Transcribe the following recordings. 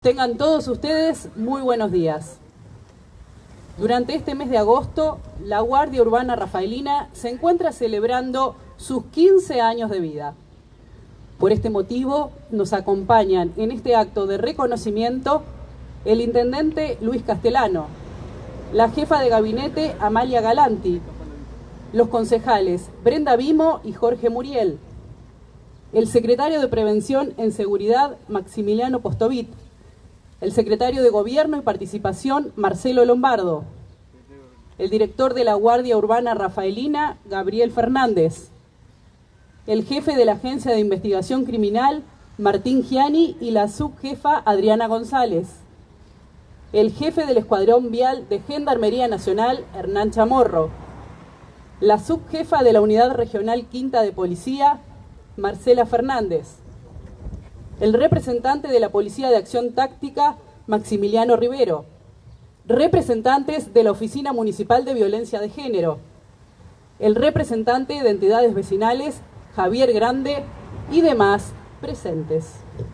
Tengan todos ustedes muy buenos días. Durante este mes de agosto, la Guardia Urbana Rafaelina se encuentra celebrando sus 15 años de vida. Por este motivo, nos acompañan en este acto de reconocimiento el intendente Luis Castellano, la jefa de gabinete Amalia Galanti, los concejales Brenda Vimo y Jorge Muriel, el secretario de Prevención en Seguridad Maximiliano Postovit, el secretario de Gobierno y Participación Marcelo Lombardo, el director de la Guardia Urbana Rafaelina Gabriel Fernández, el jefe de la Agencia de Investigación Criminal Martín Giani y la subjefa Adriana González, el jefe del Escuadrón Vial de Gendarmería Nacional Hernán Chamorro, la subjefa de la Unidad Regional Quinta de Policía Marcela Fernández, el representante de la Policía de Acción Táctica Maximiliano Rivero, representantes de la Oficina Municipal de Violencia de Género, el representante de entidades vecinales Javier Grande y demás presentes.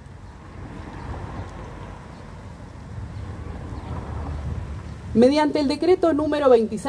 Mediante el decreto número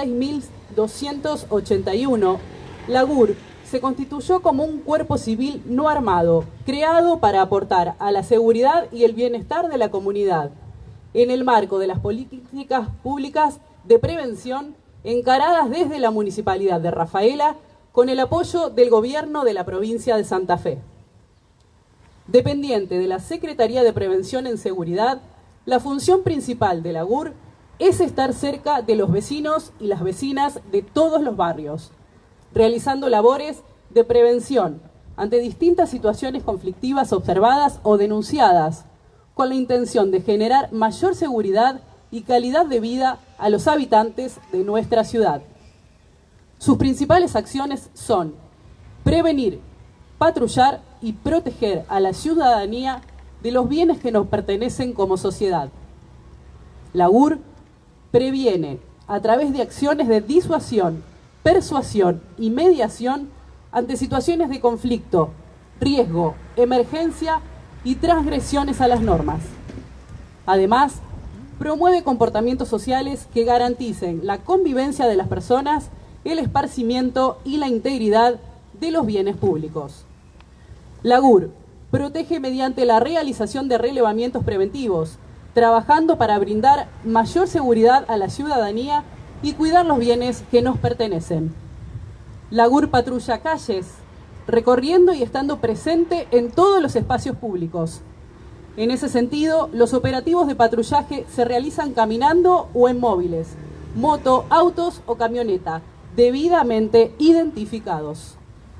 26.281, la GUR se constituyó como un cuerpo civil no armado, creado para aportar a la seguridad y el bienestar de la comunidad, en el marco de las políticas públicas de prevención encaradas desde la Municipalidad de Rafaela con el apoyo del Gobierno de la provincia de Santa Fe. Dependiente de la Secretaría de Prevención en Seguridad, la función principal de la GUR es estar cerca de los vecinos y las vecinas de todos los barrios, realizando labores de prevención ante distintas situaciones conflictivas observadas o denunciadas, con la intención de generar mayor seguridad y calidad de vida a los habitantes de nuestra ciudad. Sus principales acciones son prevenir, patrullar y proteger a la ciudadanía de los bienes que nos pertenecen como sociedad. La GUR previene a través de acciones de disuasión, persuasión y mediación ante situaciones de conflicto, riesgo, emergencia y transgresiones a las normas. Además, promueve comportamientos sociales que garanticen la convivencia de las personas, el esparcimiento y la integridad de los bienes públicos. La GUR protege mediante la realización de relevamientos preventivos, trabajando para brindar mayor seguridad a la ciudadanía y cuidar los bienes que nos pertenecen. La GUR patrulla calles, recorriendo y estando presente en todos los espacios públicos. En ese sentido, los operativos de patrullaje se realizan caminando o en móviles, moto, autos o camioneta, debidamente identificados.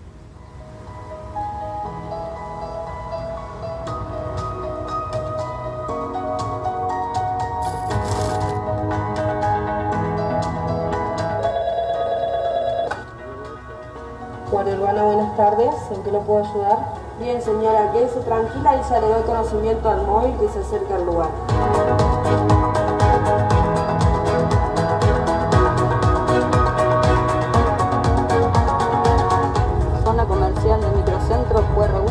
Guardia Urbana, buenas tardes. ¿En qué lo puedo ayudar? Bien, señora, quédese tranquila y ya le doy conocimiento al móvil que se acerca al lugar. Zona comercial del microcentro Puerro.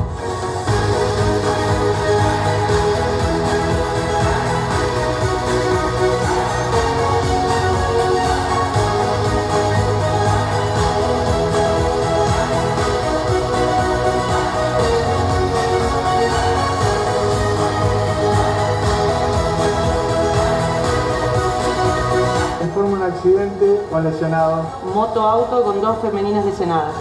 Un accidente con lesionados. Moto-auto con 2 femeninas lesionadas.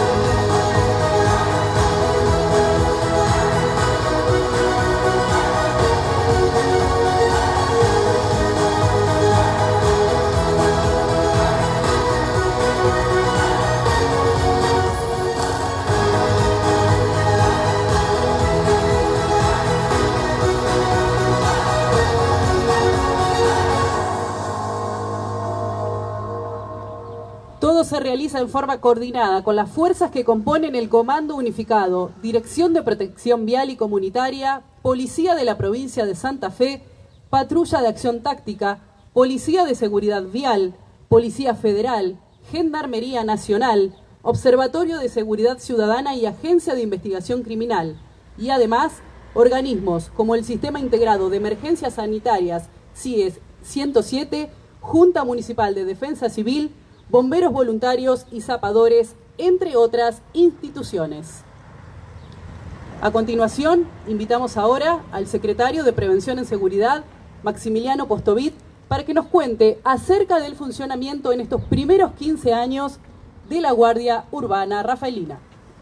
Todo se realiza en forma coordinada con las fuerzas que componen el Comando Unificado, Dirección de Protección Vial y Comunitaria, Policía de la Provincia de Santa Fe, Patrulla de Acción Táctica, Policía de Seguridad Vial, Policía Federal, Gendarmería Nacional, Observatorio de Seguridad Ciudadana y Agencia de Investigación Criminal, y además organismos como el Sistema Integrado de Emergencias Sanitarias, CIES 107, Junta Municipal de Defensa Civil, bomberos voluntarios y zapadores, entre otras instituciones. A continuación, invitamos ahora al secretario de Prevención en Seguridad, Maximiliano Postovit, para que nos cuente acerca del funcionamiento en estos primeros 15 años de la Guardia Urbana Rafaelina.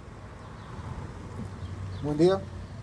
Buen día.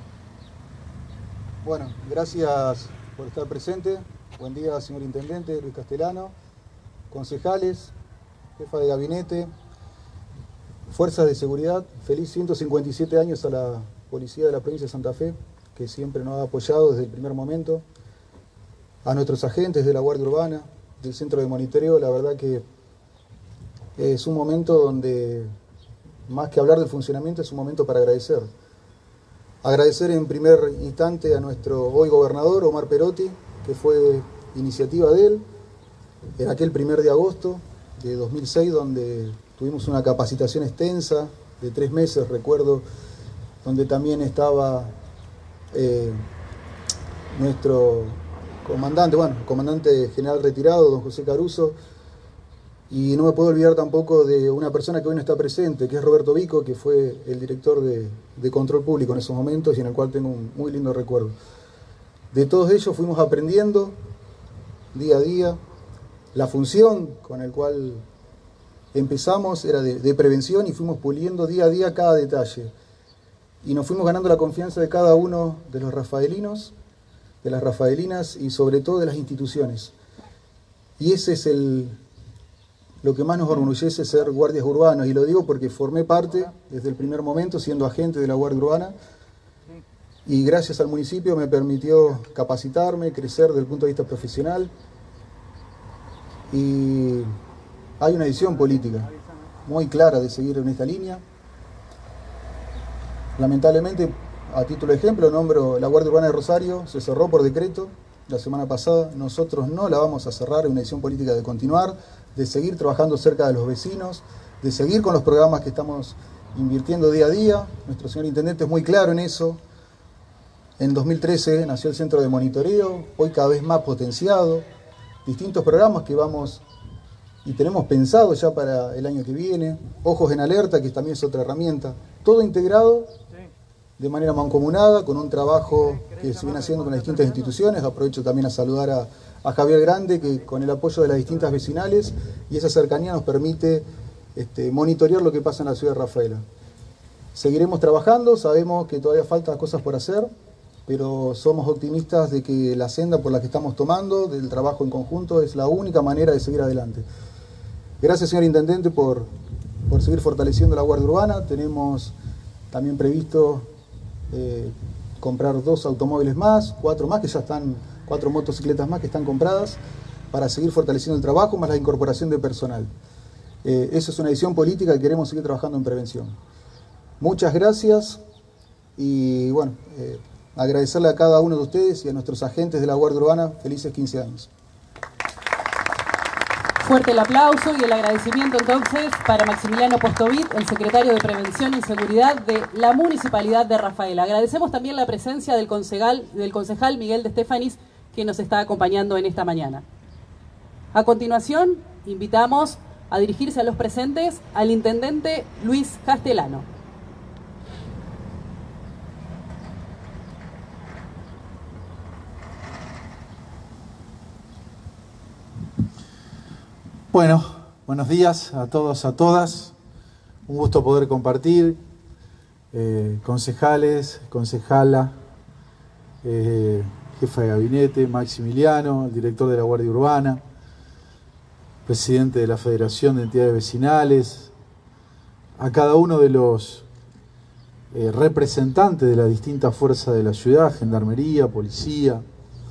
Bueno, gracias por estar presente. Buen día, señor Intendente Luis Castellano, concejales, jefa de gabinete, fuerzas de seguridad. Feliz 157 años a la Policía de la Provincia de Santa Fe, que siempre nos ha apoyado desde el primer momento. A nuestros agentes de la Guardia Urbana, del Centro de Monitoreo, la verdad que es un momento donde, más que hablar del funcionamiento, es un momento para agradecer. Agradecer en primer instante a nuestro hoy gobernador, Omar Perotti, que fue iniciativa de él, en aquel 1 de agosto de 2006, donde tuvimos una capacitación extensa de 3 meses, recuerdo, donde también estaba nuestro comandante general retirado, don José Caruso, y no me puedo olvidar tampoco de una persona que hoy no está presente, que es Roberto Vico, que fue el director de Control Público en esos momentos y en el cual tengo un muy lindo recuerdo. De todos ellos fuimos aprendiendo día a día. La función con la cual empezamos era de prevención y fuimos puliendo día a día cada detalle. Y nos fuimos ganando la confianza de cada uno de los rafaelinos, de las rafaelinas y sobre todo de las instituciones. Y ese es lo que más nos orgullece, ser guardias urbanos, y lo digo porque formé parte desde el primer momento siendo agente de la Guardia Urbana, y gracias al municipio me permitió capacitarme, crecer desde el punto de vista profesional, y hay una decisión política muy clara de seguir en esta línea. Lamentablemente, a título de ejemplo, nombro la Guardia Urbana de Rosario, se cerró por decreto la semana pasada. Nosotros no la vamos a cerrar, es una decisión política de continuar, de seguir trabajando cerca de los vecinos, de seguir con los programas que estamos invirtiendo día a día. Nuestro señor Intendente es muy claro en eso. En 2013 nació el Centro de Monitoreo, hoy cada vez más potenciado. Distintos programas que vamos y tenemos pensado ya para el año que viene. Ojos en Alerta, que también es otra herramienta. Todo integrado de manera mancomunada, con un trabajo que se viene haciendo con las distintas instituciones. Aprovecho también a saludar a Javier Grande, que con el apoyo de las distintas vecinales y esa cercanía nos permite monitorear lo que pasa en la ciudad de Rafaela. Seguiremos trabajando, sabemos que todavía faltan cosas por hacer, pero somos optimistas de que la senda por la que estamos tomando, del trabajo en conjunto, es la única manera de seguir adelante. Gracias, señor Intendente, por seguir fortaleciendo la Guardia Urbana. Tenemos también previsto comprar 2 automóviles más, 4 más que ya están, 4 motocicletas más que están compradas, para seguir fortaleciendo el trabajo, más la incorporación de personal. Eso es una decisión política que queremos seguir trabajando en prevención. Muchas gracias y bueno, agradecerle a cada uno de ustedes y a nuestros agentes de la Guardia Urbana, felices 15 años. Fuerte el aplauso y el agradecimiento entonces para Maximiliano Postovit, el secretario de Prevención y Seguridad de la Municipalidad de Rafaela. Agradecemos también la presencia del concejal Miguel de Stefanis, que nos está acompañando en esta mañana. A continuación, invitamos a dirigirse a los presentes al Intendente Luis Castellano. Bueno, buenos días a todos, a todas. Un gusto poder compartir, concejales, concejala, jefa de gabinete, Maximiliano, el director de la Guardia Urbana, presidente de la Federación de Entidades Vecinales, a cada uno de los representantes de las distintas fuerzas de la ciudad, gendarmería, policía,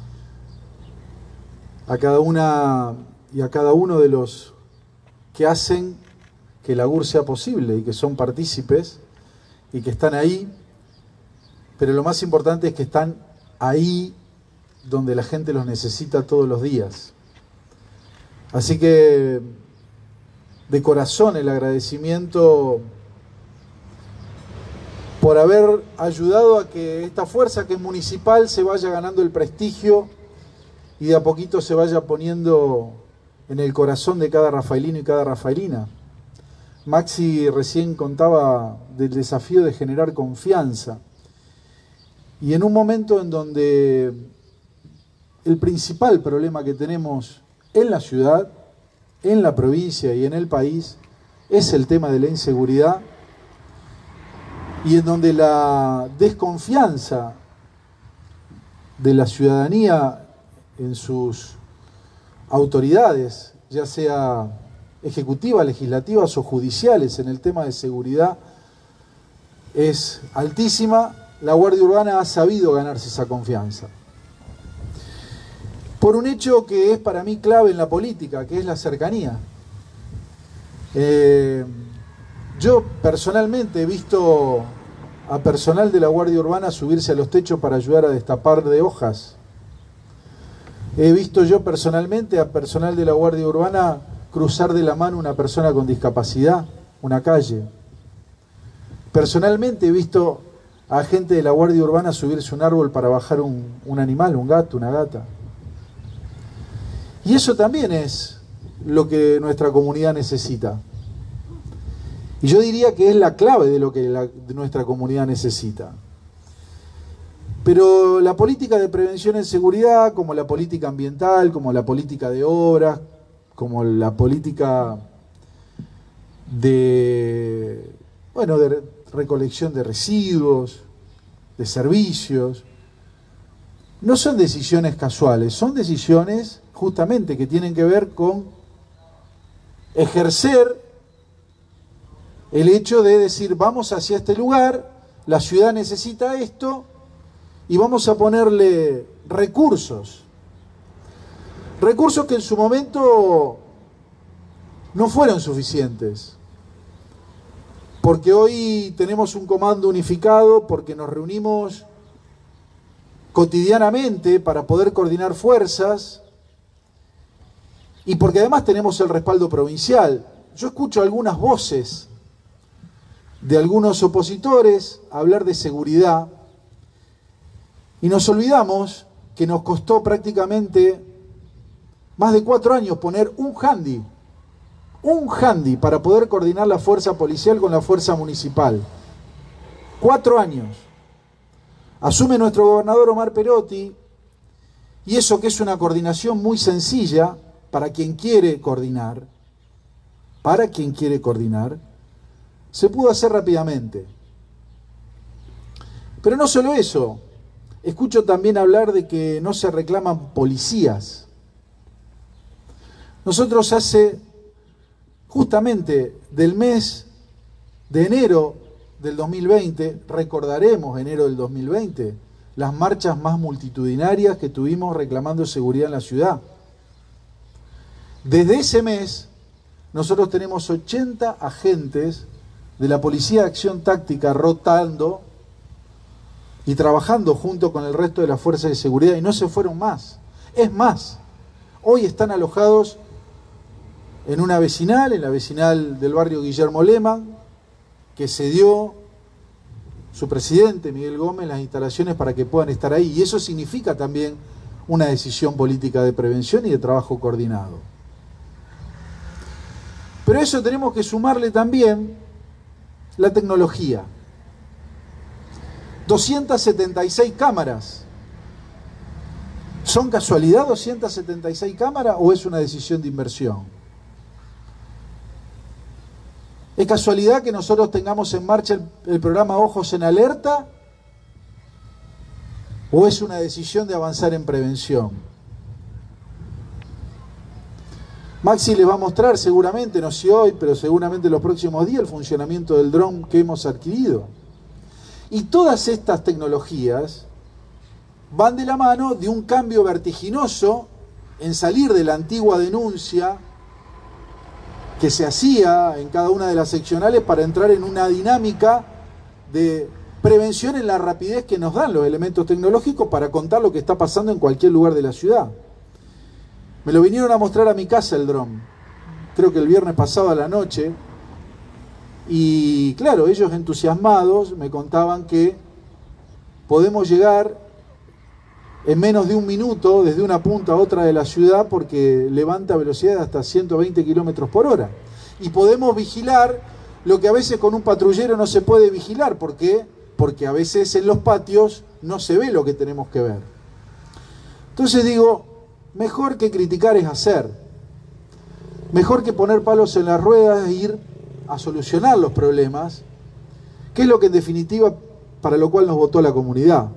a cada una y a cada uno de los que hacen que la GUR sea posible y que son partícipes y que están ahí, pero lo más importante es que están ahí donde la gente los necesita todos los días. Así que de corazón el agradecimiento por haber ayudado a que esta fuerza que es municipal se vaya ganando el prestigio y de a poquito se vaya poniendo en el corazón de cada rafaelino y cada rafaelina. Maxi recién contaba del desafío de generar confianza. Y en un momento en donde el principal problema que tenemos en la ciudad, en la provincia y en el país es el tema de la inseguridad, y en donde la desconfianza de la ciudadanía en sus autoridades, ya sea ejecutivas, legislativas o judiciales, en el tema de seguridad es altísima, la Guardia Urbana ha sabido ganarse esa confianza. Por un hecho que es para mí clave en la política, que es la cercanía. Yo personalmente he visto a personal de la Guardia Urbana subirse a los techos para ayudar a destapar de hojas. He visto yo personalmente a personal de la Guardia Urbana cruzar de la mano a una persona con discapacidad, una calle. Personalmente he visto a gente de la Guardia Urbana subirse a un árbol para bajar un animal, un gato, una gata. Y eso también es lo que nuestra comunidad necesita. Y yo diría que es la clave de lo que nuestra comunidad necesita. Pero la política de prevención en seguridad, como la política ambiental, como la política de obras, como la política de recolección de residuos, de servicios, no son decisiones casuales, son decisiones justamente que tienen que ver con ejercer el hecho de decir, vamos hacia este lugar, la ciudad necesita esto y vamos a ponerle recursos. Recursos que en su momento no fueron suficientes. Porque hoy tenemos un comando unificado, porque nos reunimos cotidianamente para poder coordinar fuerzas y porque además tenemos el respaldo provincial. Yo escucho algunas voces de algunos opositores hablar de seguridad y nos olvidamos que nos costó prácticamente más de 4 años poner un handy para poder coordinar la fuerza policial con la fuerza municipal. 4 años. Asume nuestro gobernador Omar Perotti, y eso que es una coordinación muy sencilla para quien quiere coordinar, se pudo hacer rápidamente. Pero no solo eso, escucho también hablar de que no se reclaman policías. Nosotros justamente del mes de enero del 2020, recordaremos enero del 2020, las marchas más multitudinarias que tuvimos reclamando seguridad en la ciudad. Desde ese mes, nosotros tenemos 80 agentes de la Policía de Acción Táctica rotando y trabajando junto con el resto de las fuerzas de seguridad, y no se fueron más. Es más, hoy están alojados en una vecinal, en la vecinal del barrio Guillermo Lehmann, que cedió su presidente, Miguel Gómez, las instalaciones para que puedan estar ahí. Y eso significa también una decisión política de prevención y de trabajo coordinado. Pero a eso tenemos que sumarle también la tecnología. 276 cámaras. ¿Son casualidad 276 cámaras o es una decisión de inversión? ¿Es casualidad que nosotros tengamos en marcha el programa Ojos en Alerta? ¿O es una decisión de avanzar en prevención? Maxi les va a mostrar seguramente, no sé hoy, pero seguramente los próximos días, el funcionamiento del dron que hemos adquirido. Y todas estas tecnologías van de la mano de un cambio vertiginoso en salir de la antigua denuncia que se hacía en cada una de las seccionales para entrar en una dinámica de prevención en la rapidez que nos dan los elementos tecnológicos para contar lo que está pasando en cualquier lugar de la ciudad. Me lo vinieron a mostrar a mi casa el dron, creo que el viernes pasado a la noche, Y claro, ellos entusiasmados me contaban que podemos llegar en menos de un minuto desde una punta a otra de la ciudad porque levanta velocidad de hasta 120 kilómetros por hora. Y podemos vigilar lo que a veces con un patrullero no se puede vigilar. ¿Por qué? Porque a veces en los patios no se ve lo que tenemos que ver. Entonces digo, mejor que criticar es hacer. Mejor que poner palos en las ruedas e ir a solucionar los problemas, que es lo que en definitiva para lo cual nos votó la comunidad.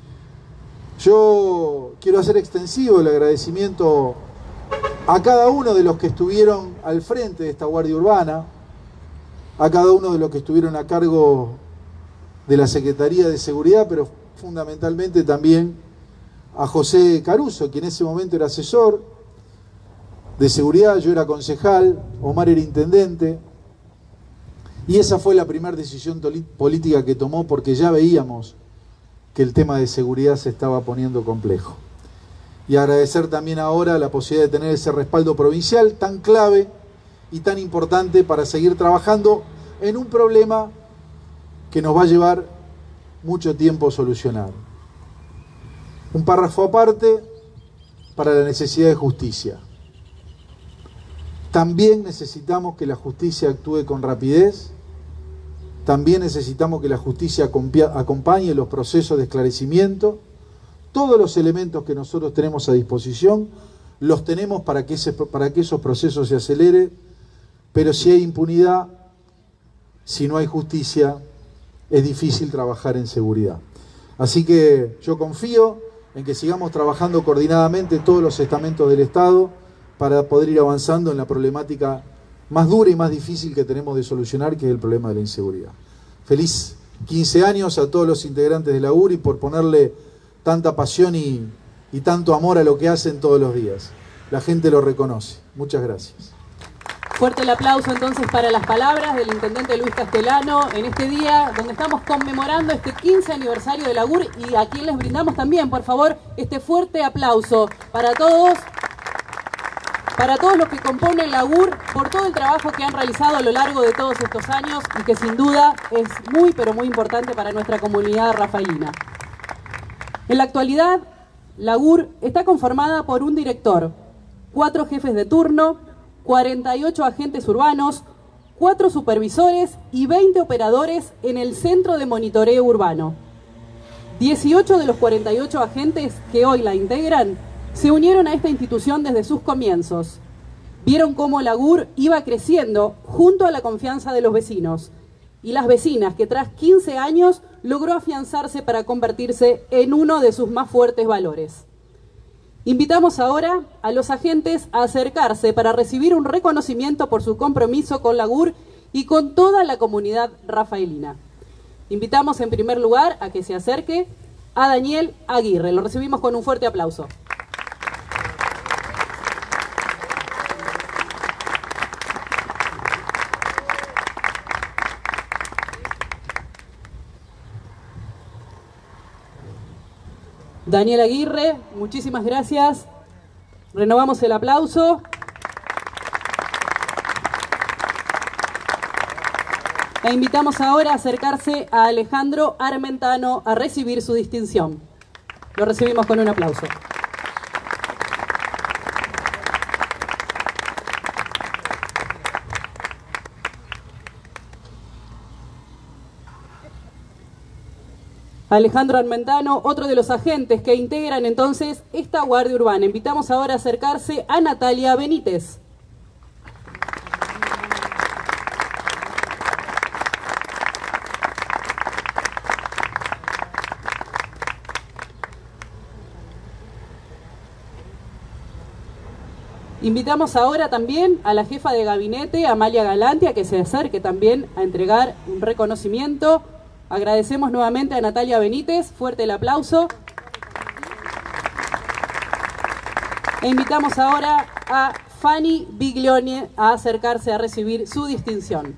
Yo quiero hacer extensivo el agradecimiento a cada uno de los que estuvieron al frente de esta Guardia Urbana, a cada uno de los que estuvieron a cargo de la Secretaría de Seguridad, pero fundamentalmente también a José Caruso, quien en ese momento era asesor de seguridad, yo era concejal, Omar era intendente, y esa fue la primera decisión política que tomó porque ya veíamos que el tema de seguridad se estaba poniendo complejo. Y agradecer también ahora la posibilidad de tener ese respaldo provincial tan clave y tan importante para seguir trabajando en un problema que nos va a llevar mucho tiempo solucionar. Un párrafo aparte para la necesidad de justicia. También necesitamos que la justicia actúe con rapidez, también necesitamos que la justicia acompañe los procesos de esclarecimiento. Todos los elementos que nosotros tenemos a disposición los tenemos para que esos procesos se aceleren, pero si hay impunidad, si no hay justicia, es difícil trabajar en seguridad. Así que yo confío en que sigamos trabajando coordinadamente todos los estamentos del Estado para poder ir avanzando en la problemática más dura y más difícil que tenemos de solucionar, que es el problema de la inseguridad. Feliz 15 años a todos los integrantes de la URI por ponerle tanta pasión y tanto amor a lo que hacen todos los días. La gente lo reconoce. Muchas gracias. Fuerte el aplauso entonces para las palabras del intendente Luis Castellano en este día donde estamos conmemorando este 15 aniversario de la UR, y a quien les brindamos también, por favor, este fuerte aplauso para todos los que componen la UR por todo el trabajo que han realizado a lo largo de todos estos años y que sin duda es muy pero muy importante para nuestra comunidad rafaelina. En la actualidad, la UR está conformada por un director, 4 jefes de turno, 48 agentes urbanos, 4 supervisores y 20 operadores en el centro de monitoreo urbano. 18 de los 48 agentes que hoy la integran se unieron a esta institución desde sus comienzos. Vieron cómo la UR iba creciendo junto a la confianza de los vecinos y las vecinas, que tras 15 años logró afianzarse para convertirse en uno de sus más fuertes valores. Invitamos ahora a los agentes a acercarse para recibir un reconocimiento por su compromiso con la UR y con toda la comunidad rafaelina. Invitamos en primer lugar a que se acerque a Daniel Aguirre. Lo recibimos con un fuerte aplauso. Daniel Aguirre, muchísimas gracias. Renovamos el aplauso. E invitamos ahora a acercarse a Alejandro Armentano a recibir su distinción. Lo recibimos con un aplauso. Alejandro Armentano, otro de los agentes que integran entonces esta Guardia Urbana. Invitamos ahora a acercarse a Natalia Benítez. Invitamos ahora también a la jefa de gabinete, Amalia Galanti, a que se acerque también a entregar un reconocimiento. Agradecemos nuevamente a Natalia Benítez, fuerte el aplauso. E invitamos ahora a Fanny Biglione a acercarse a recibir su distinción.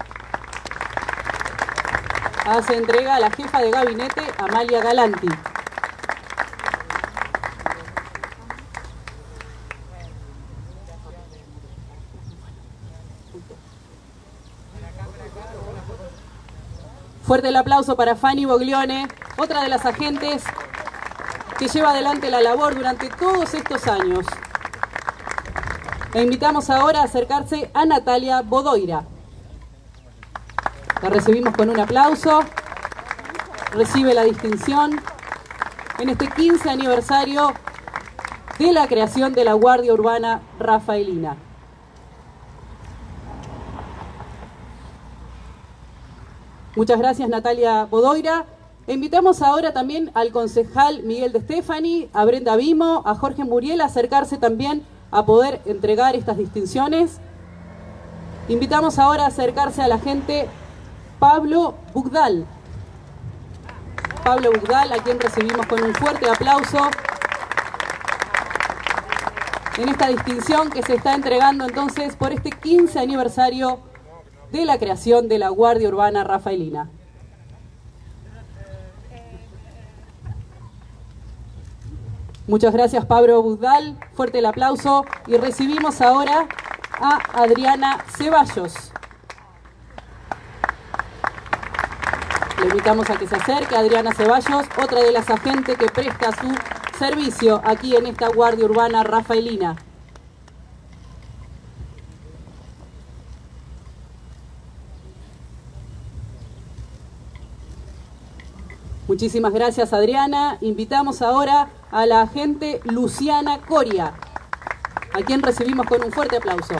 Hace entrega a la jefa de gabinete, Amalia Galanti. Fuerte el aplauso para Fanny Boglione, otra de las agentes que lleva adelante la labor durante todos estos años. E invitamos ahora a acercarse a Natalia Bodoira. La recibimos con un aplauso. Recibe la distinción en este 15 aniversario de la creación de la Guardia Urbana Rafaelina. Muchas gracias, Natalia Bodoira. Invitamos ahora también al concejal Miguel de Stefani, a Brenda Vimo, a Jorge Muriel a acercarse también a poder entregar estas distinciones. Invitamos ahora a acercarse al agente Pablo Bugdal. Pablo Bugdal, a quien recibimos con un fuerte aplauso en esta distinción que se está entregando entonces por este 15 aniversario de la creación de la Guardia Urbana Rafaelina. Muchas gracias, Pablo Bugdal, fuerte el aplauso, y recibimos ahora a Adriana Ceballos. Le invitamos a que se acerque a Adriana Ceballos, otra de las agentes que presta su servicio aquí en esta Guardia Urbana Rafaelina. Muchísimas gracias, Adriana. Invitamos ahora a la agente Luciana Coria, a quien recibimos con un fuerte aplauso.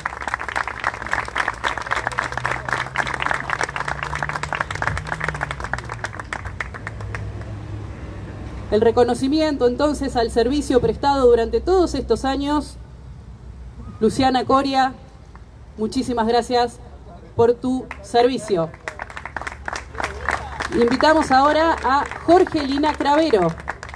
El reconocimiento entonces al servicio prestado durante todos estos años. Luciana Coria, muchísimas gracias por tu servicio. Invitamos ahora a Jorgelina Cravero.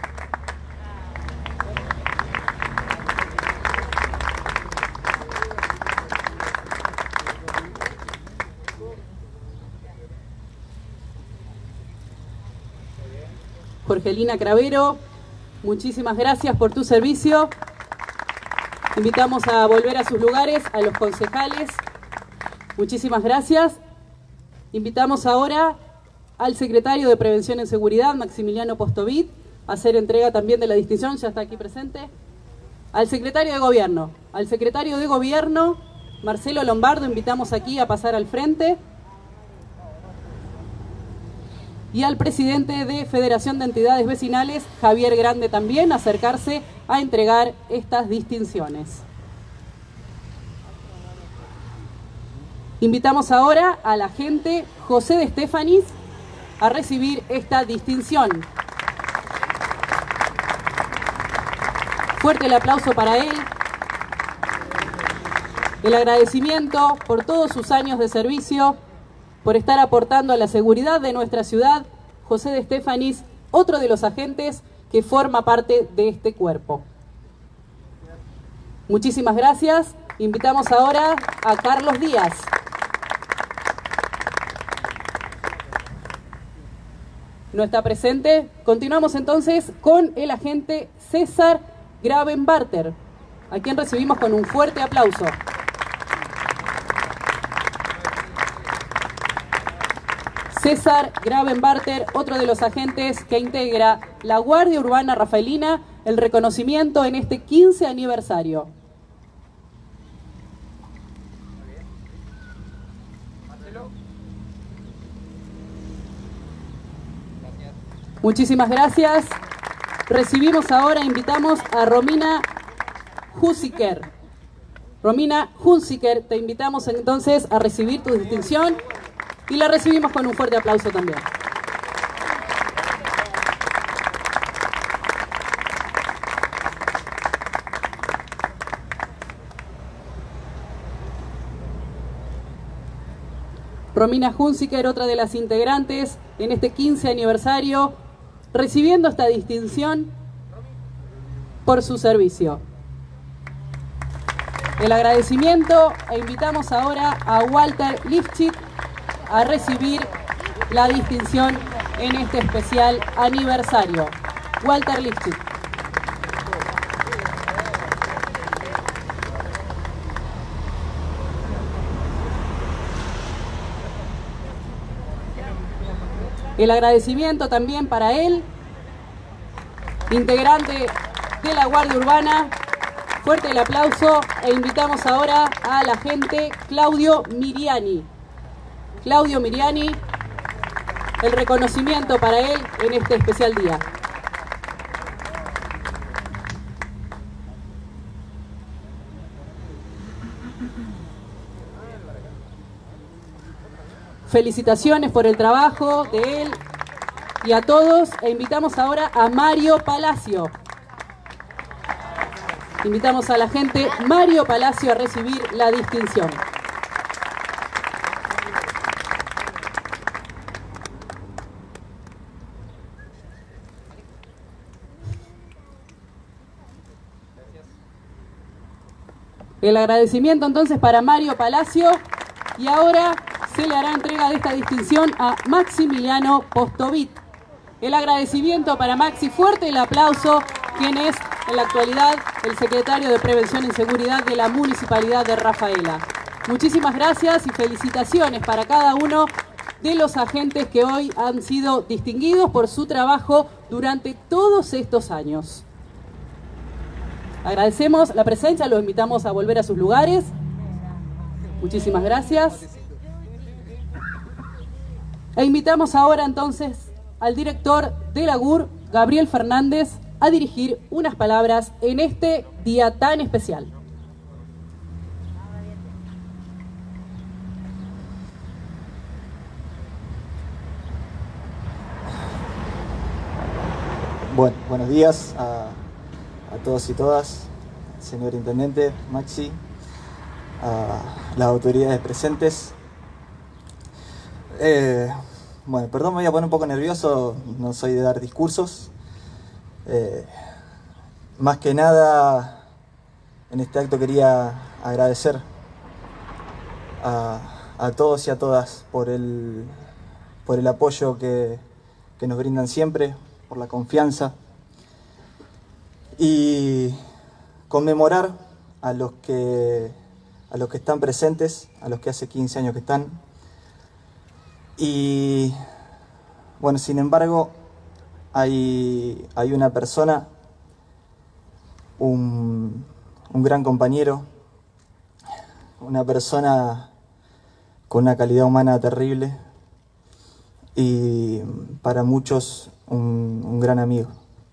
Jorgelina Cravero, muchísimas gracias por tu servicio. Invitamos a volver a sus lugares a los concejales. Muchísimas gracias. Invitamos ahora al secretario de Prevención en Seguridad, Maximiliano Postovit, a hacer entrega también de la distinción, ya está aquí presente. Al secretario de Gobierno, Marcelo Lombardo, invitamos aquí a pasar al frente. Y al presidente de Federación de Entidades Vecinales, Javier Grande, también a acercarse a entregar estas distinciones. Invitamos ahora al agente José de Estefanis a recibir esta distinción. Fuerte el aplauso para él. El agradecimiento por todos sus años de servicio, por estar aportando a la seguridad de nuestra ciudad. José de Estefanis, otro de los agentes que forma parte de este cuerpo. Muchísimas gracias. Invitamos ahora a Carlos Díaz. No está presente. Continuamos entonces con el agente César Gravenbarter, a quien recibimos con un fuerte aplauso. César Gravenbarter, otro de los agentes que integra la Guardia Urbana Rafaelina, el reconocimiento en este 15 aniversario. Muchísimas gracias. Recibimos ahora, invitamos a Romina Hunziker. Romina Hunziker, te invitamos entonces a recibir tu distinción y la recibimos con un fuerte aplauso también. Romina Hunziker, otra de las integrantes en este 15 aniversario, recibiendo esta distinción por su servicio. El agradecimiento, e invitamos ahora a Walter Lifchit a recibir la distinción en este especial aniversario. Walter Lifchit. El agradecimiento también para él, integrante de la Guardia Urbana. Fuerte el aplauso e invitamos ahora al agente Claudio Miriani. Claudio Miriani, el reconocimiento para él en este especial día. Felicitaciones por el trabajo de él y a todos. E invitamos ahora a Mario Palacio. Invitamos a la gente Mario Palacio a recibir la distinción. El agradecimiento entonces para Mario Palacio y ahora se le hará entrega de esta distinción a Maximiliano Postovit. El agradecimiento para Maxi, fuerte el aplauso, quien es en la actualidad el secretario de Prevención y Seguridad de la Municipalidad de Rafaela. Muchísimas gracias y felicitaciones para cada uno de los agentes que hoy han sido distinguidos por su trabajo durante todos estos años. Agradecemos la presencia, los invitamos a volver a sus lugares. Muchísimas gracias. E invitamos ahora entonces al director de la GUR, Gabriel Fernández, a dirigir unas palabras en este día tan especial. Bueno, buenos días a todos y todas, señor Intendente, Maxi, a las autoridades presentes. Bueno, perdón, me voy a poner un poco nervioso, no soy de dar discursos. Más que nada, en este acto quería agradecer a todos y a todas por el apoyo que nos brindan siempre, por la confianza, y conmemorar a los que están presentes, a los que hace 15 años que están. Y bueno, sin embargo, hay una persona, un gran compañero, una persona con una calidad humana terrible y para muchos un gran amigo,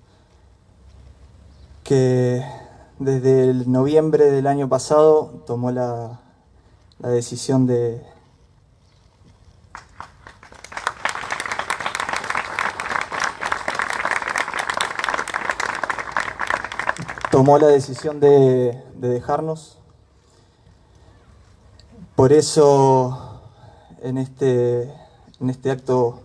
que desde el noviembre del año pasado tomó la decisión de dejarnos. Por eso en este acto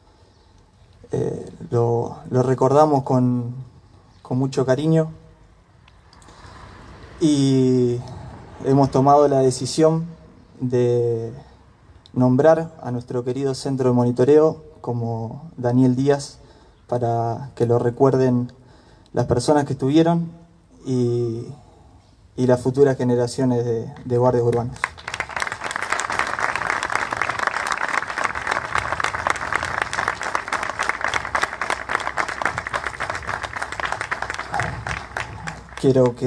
lo recordamos con mucho cariño y hemos tomado la decisión de nombrar a nuestro querido centro de monitoreo como Daniel Díaz para que lo recuerden las personas que estuvieron y las futuras generaciones de guardias urbanos. Quiero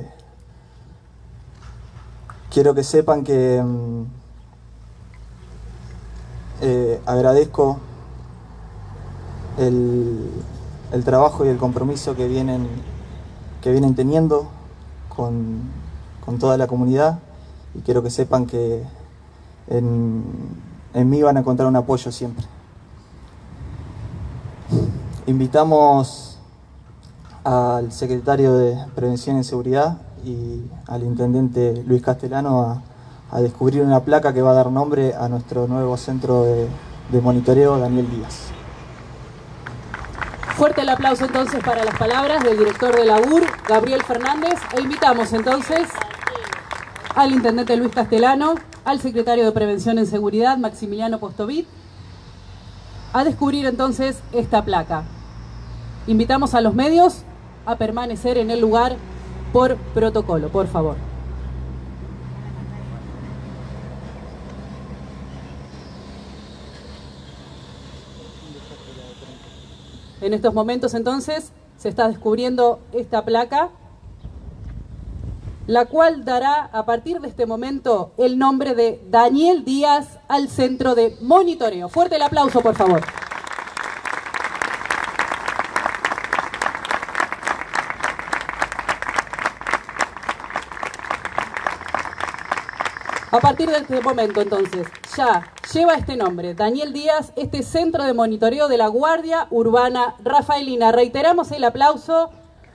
que sepan que agradezco el trabajo y el compromiso que vienen teniendo con toda la comunidad, y quiero que sepan que en mí van a encontrar un apoyo siempre. Invitamos al secretario de Prevención y Seguridad y al intendente Luis Castellano a descubrir una placa que va a dar nombre a nuestro nuevo centro de monitoreo, Daniel Díaz. Fuerte el aplauso entonces para las palabras del director de la GUR, Gabriel Fernández, e invitamos entonces al intendente Luis Castellano, al secretario de Prevención en Seguridad, Maximiliano Postovit, a descubrir entonces esta placa. Invitamos a los medios a permanecer en el lugar por protocolo, por favor. En estos momentos entonces se está descubriendo esta placa, la cual dará a partir de este momento el nombre de Daniel Díaz al centro de monitoreo. Fuerte el aplauso, por favor. A partir de este momento, entonces, ya lleva este nombre, Daniel Díaz, este centro de monitoreo de la Guardia Urbana Rafaelina. Reiteramos el aplauso.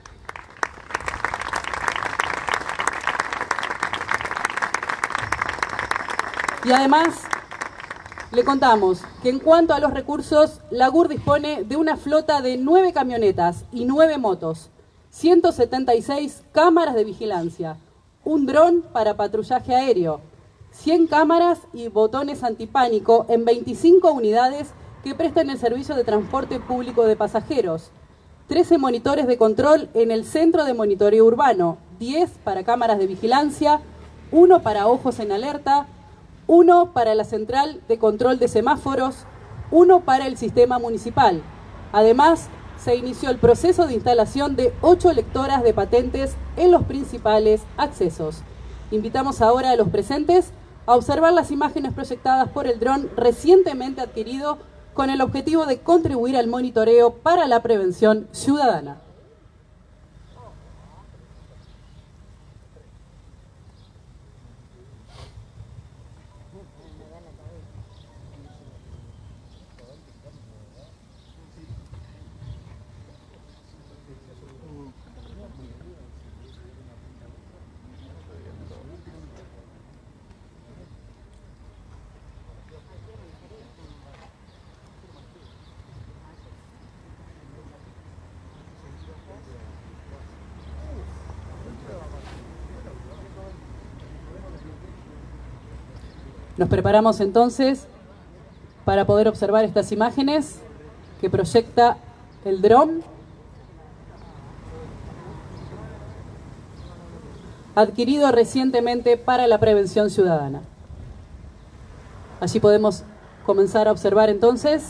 Y además, le contamos que en cuanto a los recursos, la GUR dispone de una flota de 9 camionetas y 9 motos, 176 cámaras de vigilancia, un dron para patrullaje aéreo, 100 cámaras y botones antipánico en 25 unidades que prestan el servicio de transporte público de pasajeros, 13 monitores de control en el centro de monitoreo urbano, 10 para cámaras de vigilancia, 1 para ojos en alerta, 1 para la central de control de semáforos, 1 para el sistema municipal. Además, se inició el proceso de instalación de 8 lectoras de patentes en los principales accesos. Invitamos ahora a los presentes a observar las imágenes proyectadas por el dron recientemente adquirido con el objetivo de contribuir al monitoreo para la prevención ciudadana. Nos preparamos entonces para poder observar estas imágenes que proyecta el dron adquirido recientemente para la prevención ciudadana. Allí podemos comenzar a observar entonces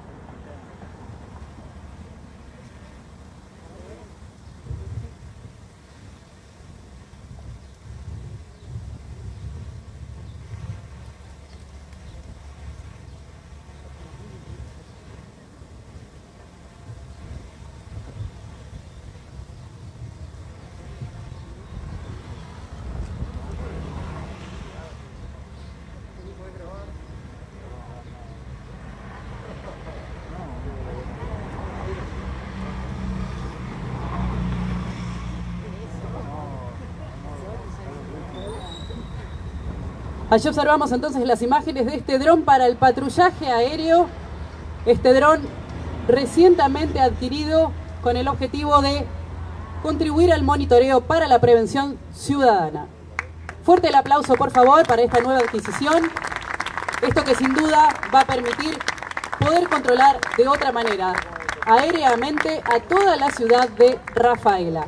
allí observamos entonces las imágenes de este dron para el patrullaje aéreo, este dron recientemente adquirido con el objetivo de contribuir al monitoreo para la prevención ciudadana. Fuerte el aplauso, por favor, para esta nueva adquisición. Esto que sin duda va a permitir poder controlar de otra manera, aéreamente, a toda la ciudad de Rafaela.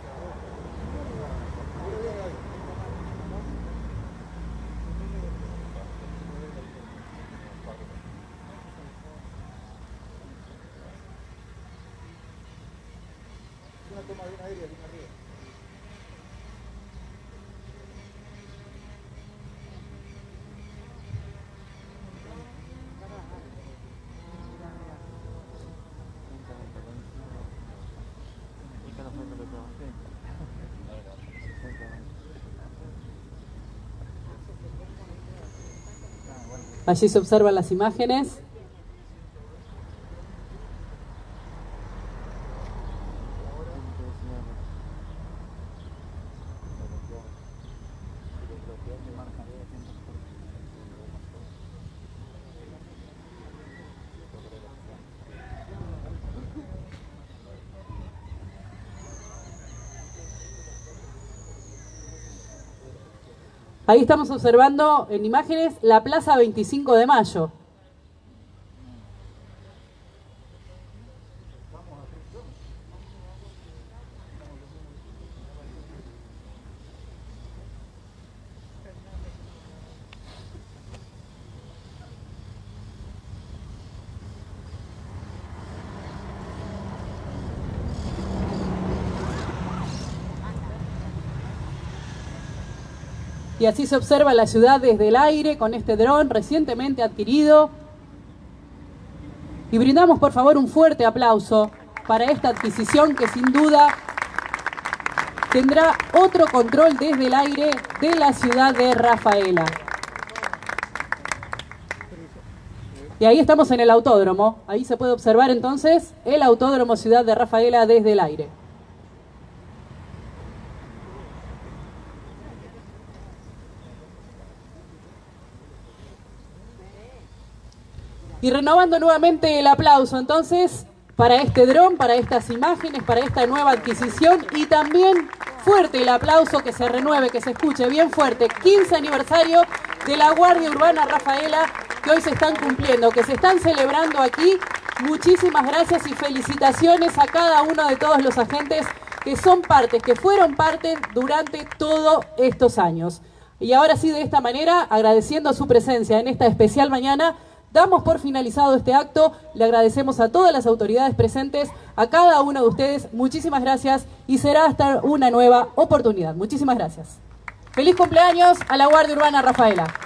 Allí se observan las imágenes. Ahí estamos observando en imágenes la Plaza 25 de Mayo. Y así se observa la ciudad desde el aire con este dron recientemente adquirido. Y brindamos por favor un fuerte aplauso para esta adquisición que sin duda tendrá otro control desde el aire de la ciudad de Rafaela. Y ahí estamos en el autódromo. Ahí se puede observar entonces el autódromo Ciudad de Rafaela desde el aire. Y renovando nuevamente el aplauso entonces para este dron, para estas imágenes, para esta nueva adquisición, y también fuerte el aplauso, que se renueve, que se escuche bien fuerte. 15 aniversario de la Guardia Urbana Rafaela, que hoy se están cumpliendo, que se están celebrando aquí. Muchísimas gracias y felicitaciones a cada uno de todos los agentes que son partes, que fueron parte durante todos estos años. Y ahora sí, de esta manera, agradeciendo su presencia en esta especial mañana, damos por finalizado este acto. Le agradecemos a todas las autoridades presentes, a cada uno de ustedes. Muchísimas gracias y será hasta una nueva oportunidad. Muchísimas gracias. Feliz cumpleaños a la Guardia Urbana Rafaela.